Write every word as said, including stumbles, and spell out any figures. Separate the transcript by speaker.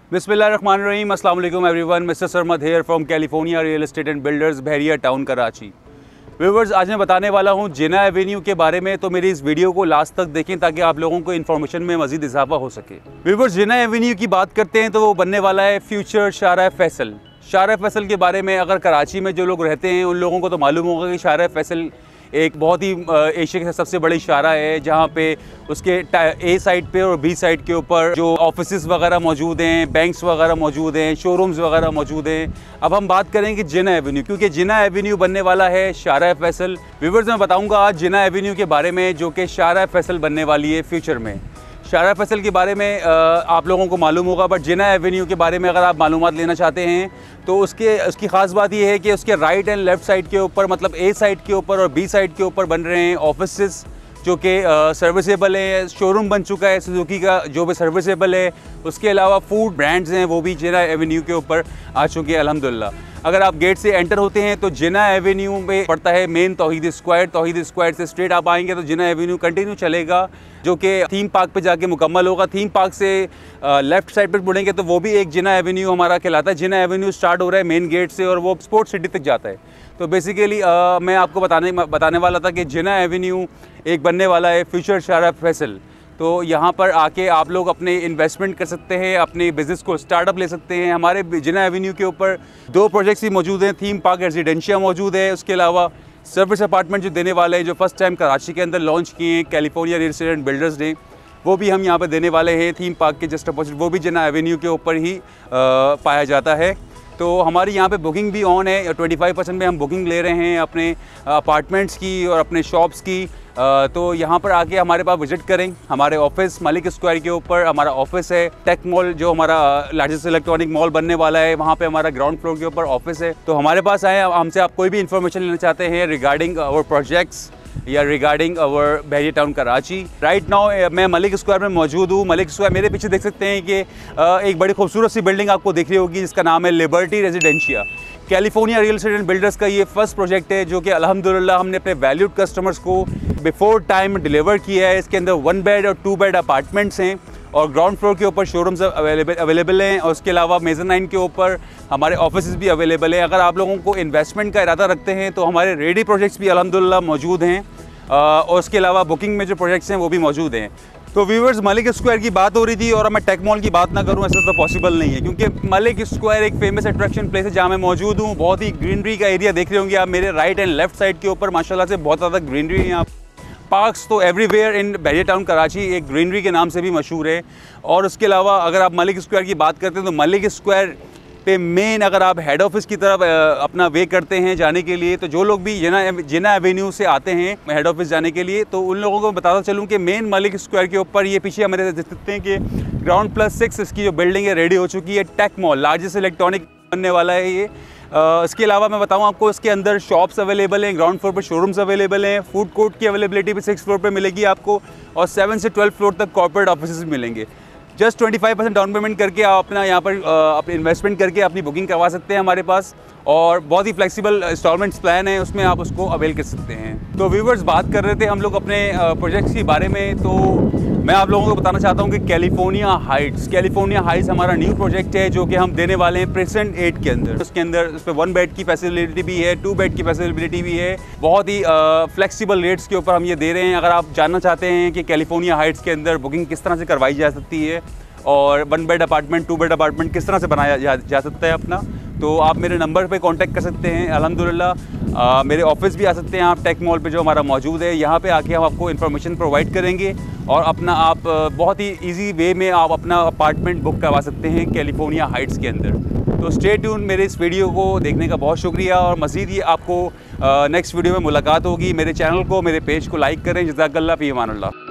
Speaker 1: बिस्मिल्लाहिर्रहमानिर्रहीम, अस्सलाम वालेकुम everyone. Mister Sarmad here from California real estate and builders, Bahria Town, Karachi. Viewers, आज मैं बताने वाला हूँ जिना एवेन्यू के बारे में, तो मेरी इस वीडियो को लास्ट तक देखें ताकि आप लोगों को इन्फॉर्मेशन में मज़ीद इजाफा हो सके। व्यूवर्स, जिना एवेन्यू की बात करते हैं तो वो बनने वाला है फ्यूचर शाहराह फैसल। शाहराह फैसल के बारे में अगर कराची में जो लोग रहते हैं उन लोगों को तो मालूम होगा कि शाहराह फैसल एक बहुत ही एशिया की सबसे बड़ी शाहराह है, जहाँ पे उसके ए साइड पे और बी साइड के ऊपर जो ऑफिसेज वगैरह मौजूद हैं, बैंक्स वगैरह मौजूद हैं, शोरूम्स वगैरह मौजूद हैं। अब हम बात करेंगे जिना एवेन्यू, क्योंकि जिना एवेन्यू बनने वाला है शाहराह फैसल। व्यूवर्स, मैं बताऊंगा आज जिना एवेन्यू के बारे में जो कि शाहराह फैसल बनने वाली है फ्यूचर में। शाहराह फैसल के बारे में आप लोगों को मालूम होगा, बट जिना एवेन्यू के बारे में अगर आप मालूमात लेना चाहते हैं तो उसके उसकी ख़ास बात यह है कि उसके राइट एंड लेफ़्ट साइड के ऊपर, मतलब ए साइड के ऊपर और बी साइड के ऊपर बन रहे हैं ऑफिसेस जो कि सर्विसेबल है। शोरूम बन चुका है सुजुकी का जो भी सर्विसेबल है। उसके अलावा फूड ब्रांड्स हैं वो भी जिना एवेन्यू के ऊपर आ चुके हैं अल्हम्दुलिल्लाह। अगर आप गेट से एंटर होते हैं तो जिना एवेन्यू में पड़ता है मेन तौहीद स्क्वायर। तौहीद स्क्वायर से स्ट्रेट आप आएंगे तो जिना एवेन्यू कंटिन्यू चलेगा जो कि थीम पार्क पे जाके मुकम्मल होगा। थीम पार्क से लेफ़्ट साइड पर मुड़ेंगे तो वो भी एक जिना एवेन्यू हमारा कहलाता है। जिना एवेन्यू स्टार्ट हो रहा है मेन गेट से और वो स्पोर्ट्स सिटी तक जाता है। तो बेसिकली मैं आपको बताने बताने वाला था कि जिना एवेन्यू एक बनने वाला है फ्यूचर शाहराह फैसल। तो यहाँ पर आके आप लोग अपने इन्वेस्टमेंट कर सकते हैं, अपने बिज़नेस को स्टार्टअप ले सकते हैं। हमारे जिना एवेन्यू के ऊपर दो प्रोजेक्ट्स ही मौजूद हैं। थीम पार्क रेजिडेंशिया मौजूद है, उसके अलावा सर्विस अपार्टमेंट जो देने वाले हैं, जो फर्स्ट टाइम कराची के अंदर लॉन्च किए हैं California real estate and builders ने, वो भी हम यहाँ पर देने वाले हैं थीम पार्क के जस्ट अपोजिट। वो भी जिना एवेन्यू के ऊपर ही आ, पाया जाता है। तो हमारी यहाँ पे बुकिंग भी ऑन है। पच्चीस परसेंट में हम बुकिंग ले रहे हैं अपने अपार्टमेंट्स की और अपने शॉप्स की। तो यहाँ पर आके हमारे पास विज़िट करें। हमारे ऑफिस मलिक स्क्वायर के ऊपर हमारा ऑफिस है। टेक मॉल जो हमारा लार्जेस्ट इलेक्ट्रॉनिक मॉल बनने वाला है, वहाँ पे हमारा ग्राउंड फ्लोर के ऊपर ऑफिस है। तो हमारे पास आए, हमसे आप कोई भी इन्फॉर्मेशन लेना चाहते हैं रिगार्डिंग आवर प्रोजेक्ट्स या regarding our Bahria Town Karachi. Right now मैं मलिक स्क्वायर में मौजूद हूँ। मलिक स्क्वायर मेरे पीछे देख सकते हैं कि एक बड़ी खूबसूरत सी बिल्डिंग आपको दिख रही होगी जिसका नाम है Liberty Residencia. California real estate and builders का ये फर्स्ट प्रोजेक्ट है जो कि अल्हम्दुलिल्लाह हमने अपने वैल्यूड कस्टमर्स को बिफोर टाइम डिलीवर किया है। इसके अंदर वन बेड और टू बेड अपार्टमेंट्स हैं और ग्राउंड फ्लोर के ऊपर शोरूम्स अवेलेबल अवेलेबल हैं और उसके अलावा मेज़नाइन के ऊपर हमारे ऑफिस भी अवेलेबल हैं। अगर आप लोगों को इन्वेस्टमेंट का इरादा रखते हैं तो हमारे रेडी प्रोजेक्ट्स भी अल्हम्दुलिल्लाह मौजूद हैं और उसके अलावा बुकिंग में जो प्रोजेक्ट्स हैं वो भी मौजूद हैं। तो व्यूवर्स, मलिक स्क्वायर की बात हो रही थी और मैं टेक मॉल की बात ना करूं ऐसा तो पॉसिबल नहीं है, क्योंकि मलिक स्क्वायर एक फेमस अट्रैक्शन प्लेस है जहां मैं मौजूद हूं। बहुत ही ग्रीनरी का एरिया देख रहे होंगे आप मेरे राइट एंड लेफ्ट साइड के ऊपर, माशाल्लाह से बहुत ज़्यादा ग्रीनरी है यहाँ। पार्क्स तो everywhere in Bahria Town Karachi एक ग्रीनरी के नाम से भी मशहूर है। और उसके अलावा अगर आप मलिक स्क्वायर की बात करते हैं तो मलिक स्क्वायर पे मेन अगर आप हेड ऑफिस की तरफ अपना वे करते हैं जाने के लिए, तो जो लोग भी जिना जिना एवेन्यू से आते हैं हेड ऑफिस जाने के लिए, तो उन लोगों को बताता चलूँ कि मेन मलिक स्क्वायर के ऊपर ये पीछे हमारे देख सकते हैं कि ग्राउंड प्लस सिक्स इसकी जो बिल्डिंग है रेडी हो चुकी है। टेक मॉल लार्जेस्ट इलेक्ट्रॉनिक बनने वाला है ये। इसके अलावा मैं बताऊँ आपको, इसके अंदर शॉप्स अवेलेबल हैं, ग्राउंड फ्लोर पर शोरूम्स अवेलेबल हैं, फूड कोर्ट की अवेलेबिलिटी भी सिक्स फ्लोर पर मिलेगी आपको और सेवन से ट्वेल्व फ्लोर तक कॉर्पोरेट ऑफिस भी मिलेंगे। जस्ट पच्चीस परसेंट डाउन पेमेंट करके आप अपना यहाँ पर अपने इन्वेस्टमेंट करके अपनी बुकिंग करवा सकते हैं हमारे पास और बहुत ही फ्लेक्सिबल इंस्टॉलमेंट्स प्लान है, उसमें आप उसको अवेल कर सकते हैं। तो व्यूवर्स, बात कर रहे थे हम लोग अपने प्रोजेक्ट्स के बारे में, तो मैं आप लोगों को बताना चाहता हूँ कि कैलिफोर्निया हाइट्स कैलिफोर्निया हाइट्स हमारा न्यू प्रोजेक्ट है जो कि हम देने वाले हैं प्रेजेंट एट के अंदर। उसके अंदर उस पर वन बेड की फैसिलिटी भी है, टू बेड की फैसिलिटी भी है। बहुत ही फ्लेक्सिबल रेट्स के ऊपर हम ये दे रहे हैं। अगर आप जानना चाहते हैं कि कैलिफोर्निया हाइट्स के अंदर बुकिंग किस तरह से करवाई जा सकती है और one bed apartment two bed apartment किस तरह से बनाया जा, जा सकता है अपना, तो आप मेरे नंबर पे कांटेक्ट कर सकते हैं। अल्हम्दुलिल्लाह मेरे ऑफिस भी आ सकते हैं आप टेक मॉल पे जो हमारा मौजूद है। यहाँ पे आके हम आपको इन्फॉर्मेशन प्रोवाइड करेंगे और अपना आप बहुत ही इजी वे में आप अपना अपार्टमेंट बुक करवा सकते हैं कैलिफोर्निया हाइट्स के अंदर। तो स्टे ट्यून, मेरे इस वीडियो को देखने का बहुत शुक्रिया और मज़ीद ये आपको नेक्स्ट वीडियो में मुलाकात होगी। मेरे चैनल को, मेरे पेज को लाइक करें। जज़ाकल्लाह फ़ी अमानिल्लाह।